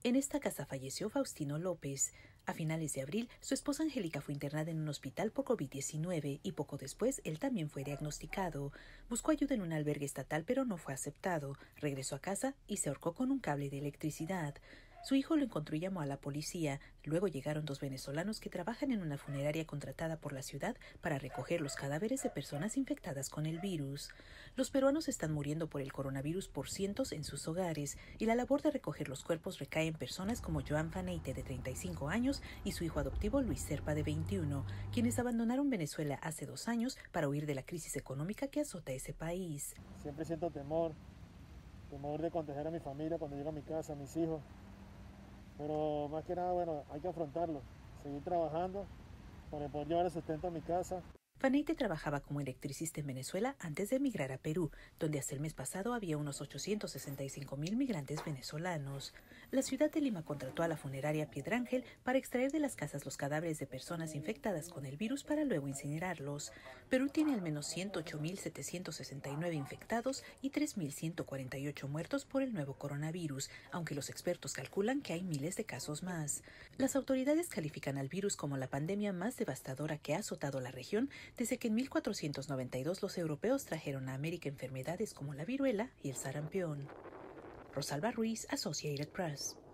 En esta casa falleció Faustino López. A finales de abril, su esposa Angélica fue internada en un hospital por COVID-19 y poco después él también fue diagnosticado. Buscó ayuda en un albergue estatal pero no fue aceptado. Regresó a casa y se ahorcó con un cable de electricidad. Su hijo lo encontró y llamó a la policía. Luego llegaron dos venezolanos que trabajan en una funeraria contratada por la ciudad para recoger los cadáveres de personas infectadas con el virus. Los peruanos están muriendo por el coronavirus por cientos en sus hogares y la labor de recoger los cuerpos recae en personas como Joan Faneite, de 35 años, y su hijo adoptivo Luis Serpa, de 21, quienes abandonaron Venezuela hace 2 años para huir de la crisis económica que azota ese país. Siempre siento temor de contagiar a mi familia cuando llego a mi casa, a mis hijos. Pero más que nada, bueno, hay que afrontarlo, seguir trabajando para poder llevar el sustento a mi casa. Faneite trabajaba como electricista en Venezuela antes de emigrar a Perú, donde hasta el mes pasado había unos 865,000 migrantes venezolanos. La ciudad de Lima contrató a la funeraria Piedrángel para extraer de las casas los cadáveres de personas infectadas con el virus para luego incinerarlos. Perú tiene al menos 108,769 infectados y 3,148 muertos por el nuevo coronavirus, aunque los expertos calculan que hay miles de casos más. Las autoridades califican al virus como la pandemia más devastadora que ha azotado la región desde que en 1492 los europeos trajeron a América enfermedades como la viruela y el sarampión. Rosalba Ruiz, Associated Press.